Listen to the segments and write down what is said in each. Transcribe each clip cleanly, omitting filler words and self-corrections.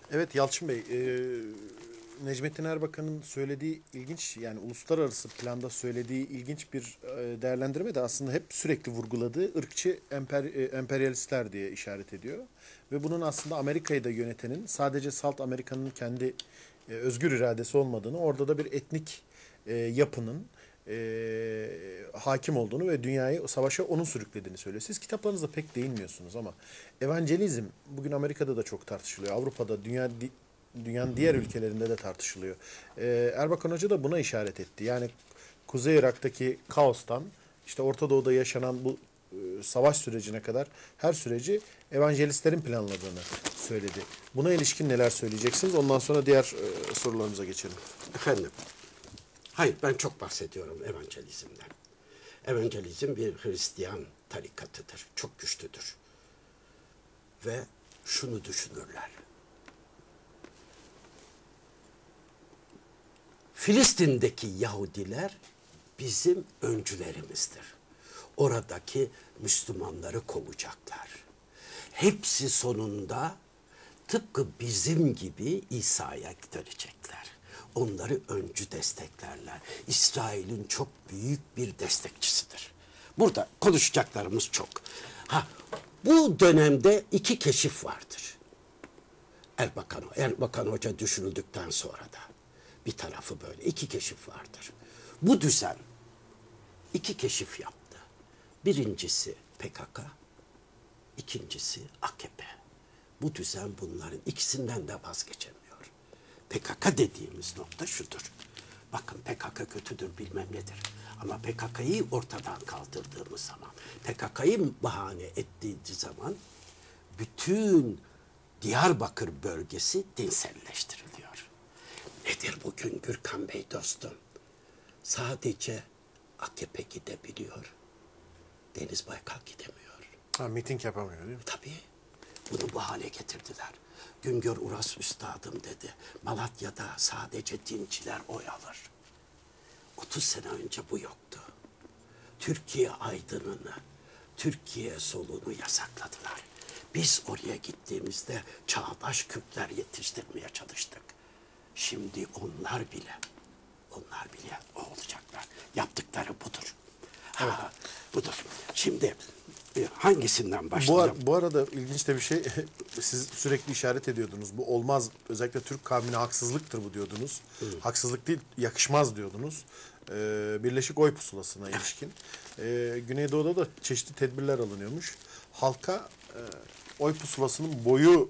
Evet Yalçın Bey, Necmettin Erbakan'ın söylediği ilginç, yani uluslararası planda söylediği ilginç bir değerlendirme de aslında hep sürekli vurguladığı ırkçı emperyalistler diye işaret ediyor. Ve bunun aslında Amerika'yı da yönetenin sadece salt Amerika'nın kendi özgür iradesi olmadığını, orada da bir etnik yapının hakim olduğunu ve dünyayı savaşa onun sürüklediğini söylüyor. Siz kitaplarınızda pek değinmiyorsunuz ama evangelizm bugün Amerika'da da çok tartışılıyor. Avrupa'da, dünyanın diğer ülkelerinde de tartışılıyor. Erbakan Hoca da buna işaret etti. Yani Kuzey Irak'taki kaostan işte Orta Doğu'da yaşanan bu savaş sürecine kadar her süreci evangelistlerin planladığını söyledi. Buna ilişkin neler söyleyeceksiniz? Ondan sonra diğer sorularımıza geçelim. Efendim, hayır ben çok bahsediyorum evangelizmden. Evangelizm bir Hristiyan tarikatıdır, çok güçlüdür. Ve şunu düşünürler. Filistin'deki Yahudiler bizim öncülerimizdir. Oradaki Müslümanları kovacaklar. Hepsi sonunda tıpkı bizim gibi İsa'ya dönecekler. Onları öncü desteklerler. İsrail'in çok büyük bir destekçisidir. Burada konuşacaklarımız çok. Bu dönemde iki keşif vardır. Erbakan Hoca düşünüldükten sonra da bir tarafı böyle iki keşif vardır. Bu düzen iki keşif yaptı. Birincisi PKK, ikincisi AKP. Bu düzen bunların ikisinden de vazgeçemiyor. PKK dediğimiz nokta şudur. Bakın PKK kötüdür bilmem nedir. Ama PKK'yı ortadan kaldırdığımız zaman, PKK'yı bahane ettiği zaman bütün Diyarbakır bölgesi dinselleştiriliyor. Nedir bugün Gürkan Bey dostum? Sadece AKP gidebiliyor. Deniz Baykal gidemiyor. Miting yapamıyor değil mi? Tabii. Bunu bu hale getirdiler. Güngör Uras Üstadım dedi. Malatya'da sadece dinciler oy alır. 30 sene önce bu yoktu. Türkiye aydınını, Türkiye solunu yasakladılar. Biz oraya gittiğimizde çağdaş Kürtler yetiştirmeye çalıştık. Şimdi onlar bile o olacaklar. Yaptıkları budur. Budur. Şimdi hangisinden başlayalım? Bu arada ilginç de bir şey, siz sürekli işaret ediyordunuz. Bu olmaz, özellikle Türk kavmine haksızlıktır bu diyordunuz. Haksızlık değil, yakışmaz diyordunuz. Birleşik Oy Pusulası'na ilişkin. Güneydoğu'da da çeşitli tedbirler alınıyormuş. Halka oy pusulasının boyu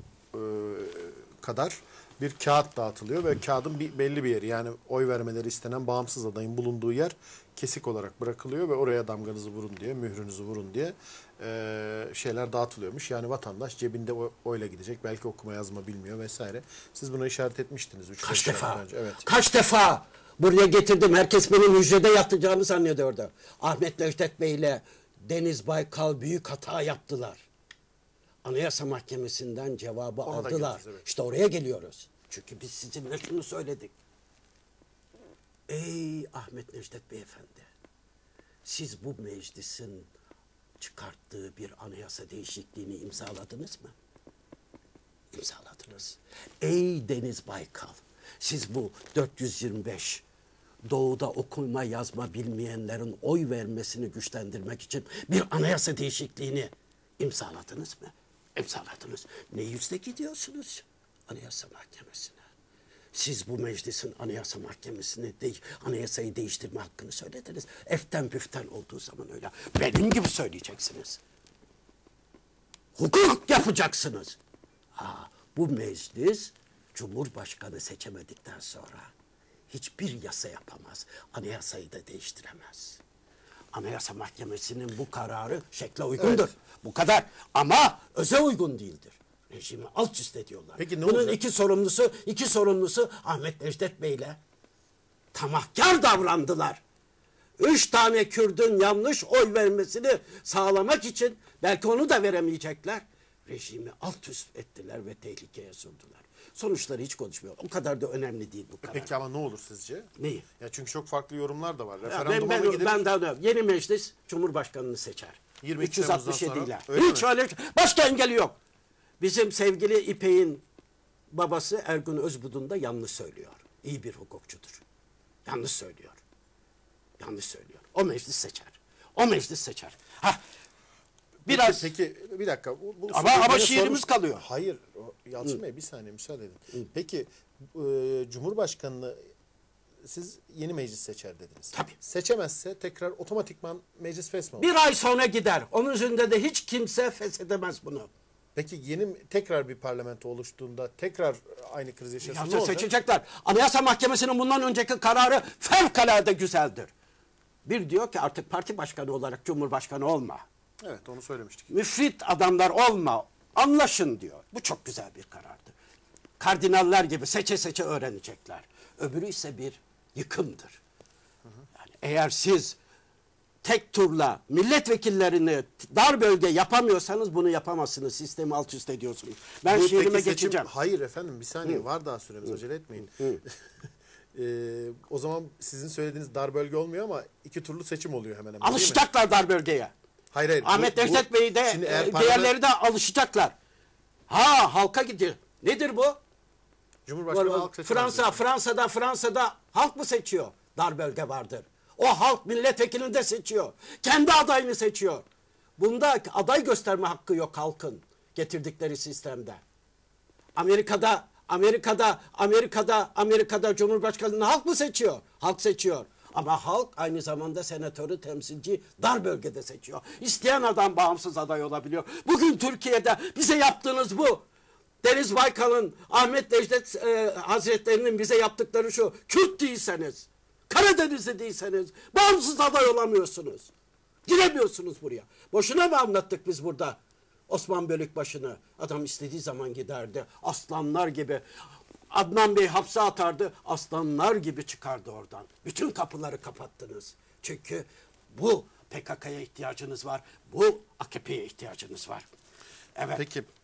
kadar bir kağıt dağıtılıyor ve kağıdın belli bir yeri, yani oy vermeleri istenen bağımsız adayın bulunduğu yer kesik olarak bırakılıyor ve oraya damganızı vurun diye, mührünüzü vurun diye şeyler dağıtılıyormuş. Yani vatandaş cebinde oyla gidecek. Belki okuma yazma bilmiyor vesaire. Siz buna işaret etmiştiniz. Kaç defa? Önce. Evet. Kaç defa buraya getirdim. Herkes benim hücrede yatacağımı zannediyordu. Ahmet Necdet Bey ile Deniz Baykal büyük hata yaptılar. Anayasa Mahkemesi'nden cevabı aldılar. Evet. İşte oraya geliyoruz. Çünkü biz sizinle şunu söyledik. Ey Ahmet Necdet Beyefendi, siz bu meclisin çıkarttığı bir anayasa değişikliğini imzaladınız mı? İmzaladınız. Ey Deniz Baykal, siz bu 425 doğuda okuma yazma bilmeyenlerin oy vermesini güçlendirmek için bir anayasa değişikliğini imzaladınız mı? İmzaladınız. Ne yüzle gidiyorsunuz Anayasa Mahkemesi'ne? Siz bu meclisin Anayasa Mahkemesi'ni anayasayı değiştirme hakkını söylediniz. Eften püften olduğu zaman öyle. Benim gibi söyleyeceksiniz. Hukuk yapacaksınız. Bu meclis Cumhurbaşkanı seçemedikten sonra hiçbir yasa yapamaz. Anayasayı da değiştiremez. Anayasa Mahkemesi'nin bu kararı şekle uygundur. Evet. Bu kadar. Ama öze uygun değildir. Rejimi alt üst ediyorlar. Peki ne bunun olacak? iki sorumlusu Ahmet Necdet Bey'le tamahkar davrandılar. 3 tane Kürdün yanlış oy vermesini sağlamak için belki onu da veremeyecekler. Rejimi alt üst ettiler ve tehlikeye sundular. Sonuçları hiç konuşmuyor. O kadar da önemli değil bu karar. Peki ama ne olur sizce? Neyi? Ya çünkü çok farklı yorumlar da var. Ben yeni meclis Cumhurbaşkanını seçer. 22 367 Temmuz'dan ile. sonra. Hiç öyle başka engeli yok. Bizim sevgili İpek'in babası Ergun Özbudun da yanlış söylüyor. İyi bir hukukçudur. Yanlış söylüyor. Yanlış söylüyor. O meclis seçer. O meclis seçer. Ha, biraz... Peki bir dakika. Ama şiirimiz kalıyor. Hayır Yalçın Bey bir saniye müsaade edin. Peki Cumhurbaşkanı'nı siz yeni meclis seçer dediniz. Tabii. Seçemezse tekrar otomatikman meclis fesmi olur. Bir ay sonra gider. Onun üzerinde de hiç kimse feshedemez bunu. Peki tekrar bir parlamento oluştuğunda tekrar aynı kriz yaşarsa ne Yalnız olacak? seçecekler. Anayasa Mahkemesi'nin bundan önceki kararı fevkalade güzeldir. Bir diyor ki artık parti başkanı olarak cumhurbaşkanı olma. Evet onu söylemiştik. Müfrit adamlar olma. Anlaşın diyor. Bu çok güzel bir karardı. Kardinaller gibi seçe seçe öğrenecekler. Öbürü ise bir yıkımdır. Yani eğer siz tek turla milletvekillerini dar bölge yapamıyorsanız bunu yapamazsınız. Sistemi alt üst ediyorsunuz. Ben Bu şiirime peki geçeceğim. Hayır efendim bir saniye var daha süremiz acele etmeyin. O zaman sizin söylediğiniz dar bölge olmuyor ama iki turlu seçim oluyor hemen hemen. Değil mi? Alışacaklar dar bölgeye. Hayır. Ahmet Necdet Bey de şimdi eğer diğerleri de alışacaklar. Ha halka gidiyor. Nedir bu? Cumhurbaşkanı halk seçmez. Fransa'da halk mı seçiyor? Dar bölge vardır. O halk milletvekilini de seçiyor. Kendi adayını seçiyor. Bunda aday gösterme hakkı yok halkın getirdikleri sistemde. Amerika'da Cumhurbaşkanı'nı halk mı seçiyor? Halk seçiyor. Ama halk aynı zamanda senatörü, temsilci dar bölgede seçiyor. İsteyen adam bağımsız aday olabiliyor. Bugün Türkiye'de bize yaptığınız bu. Deniz Baykal'ın, Ahmet Necdet Hazretleri'nin bize yaptıkları şu. Kürt değilseniz, Karadenizli değilseniz bağımsız aday olamıyorsunuz. Giremiyorsunuz buraya. Boşuna mı anlattık biz burada Osman Bölükbaşı'nı? Adam istediği zaman giderdi. Aslanlar gibi. Adnan Bey hapse atardı. Aslanlar gibi çıkardı oradan. Bütün kapıları kapattınız. Çünkü bu PKK'ya ihtiyacınız var. Bu AKP'ye ihtiyacınız var. Evet. Peki